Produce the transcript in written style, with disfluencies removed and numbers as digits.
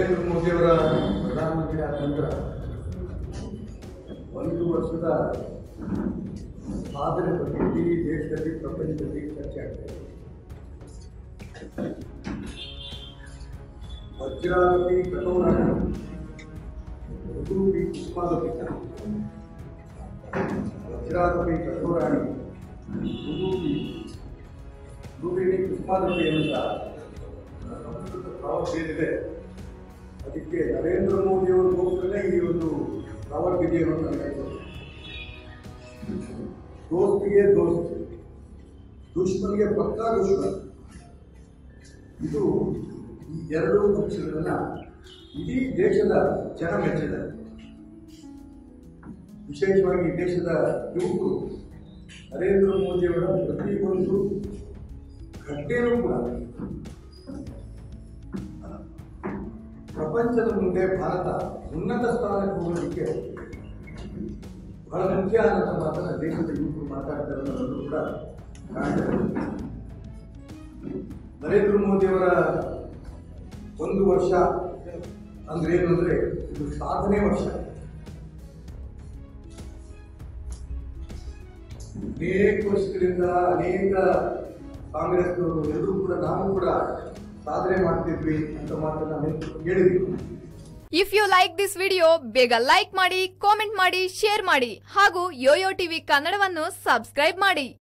ನರೇಂದ್ರ ಮೋದಿ ಅವರ ಪ್ರಧಾನಮಂತ್ರಿ ಆದ ನಂತರ 1 ವರ್ಷದ ಸಾಧನೆ ಬಗ್ಗೆ ಇಡೀ ದೇಶದಲ್ಲಿ ಪ್ರಪಂಚದಲ್ಲಿ ಚರ್ಚೆ ಆಗ್ತದೆ. ವಜ್ರಾವತಿ ಕಟೋರಾಣಿ ಋತುಪಿ ಕುಸುಮಾವತಿ ವಜ್ರಾವತಿ ಕಟೋರಾಣಿ ಋತುಪಿ ಕುಸುಮಾವತಿ ಅಂತ ಸಂಸ್ಕೃತ ಪ್ರಾವರ್ಗ ಏನಿದೆ, ಅದಕ್ಕೆ ನರೇಂದ್ರ ಮೋದಿ ಅವರು ಹೋಗ್ತಾನೆ ಈ ಒಂದು ಪ್ರಾವರ್ಗವನ್ನು ನಡೆಸಿದರು. ದೋಸ್ತಿಗೆ ದೋಸ್ತಿ, ದುಶ್ಮನಿಗೆ ಪಕ್ಕಾ ದುಶ್ಮನ್. ಇದು ಈ ಎರಡೂ ಪಕ್ಷಗಳನ್ನ ಇಡೀ ದೇಶದ ಜನ ಮೆಚ್ಚಿದ್ದಾರೆ. ವಿಶೇಷವಾಗಿ ಈ ದೇಶದ ಯುವಕರು ನರೇಂದ್ರ ಮೋದಿಯವರ ಪ್ರತಿಯೊಂದು ಘಟನೆಯೂ ಕೂಡ ಪ್ರಪಂಚದ ಮುಂದೆ ಭಾರತ ಉನ್ನತ ಸ್ಥಾನಕ್ಕೆ ಹೋಗೋದಕ್ಕೆ ಬಹಳ ಮುಖ್ಯ ಅನ್ನೋ ಮಾತನ್ನ ದೇಶದ ಯುವಕರು ಮಾತಾಡ್ತಾರೆ ಅನ್ನೋದು ಕೂಡ ಕಾಣ್ತಾರೆ. ನರೇಂದ್ರ ಮೋದಿಯವರ 1 ವರ್ಷ ಅಂದ್ರೆ ಏನು ಅಂದ್ರೆ ಇದು ಸಾಧನೆ ವರ್ಷ. ಅನೇಕ ವರ್ಷಗಳಿಂದ ಅನೇಕ ಕಾಂಗ್ರೆಸ್ನವರು ಎಲ್ಲರೂ ಕೂಡ ನಾವು ಕೂಡ ಸಾಧನೆ ಮಾಡ್ತಿದ್ವಿ ಅಂತ ಮಾತನ್ನ ಹೇಳಿದ್ವಿ. If you like this video ಬೇಗ ಲೈಕ್ ಮಾಡಿ, ಕಾಮೆಂಟ್ ಮಾಡಿ, ಶೇರ್ ಮಾಡಿ ಹಾಗೂ ಯೋಯೋ ಟಿವಿ ಕನ್ನಡವನ್ನು ಸಬ್ಸ್ಕ್ರೈಬ್ ಮಾಡಿ.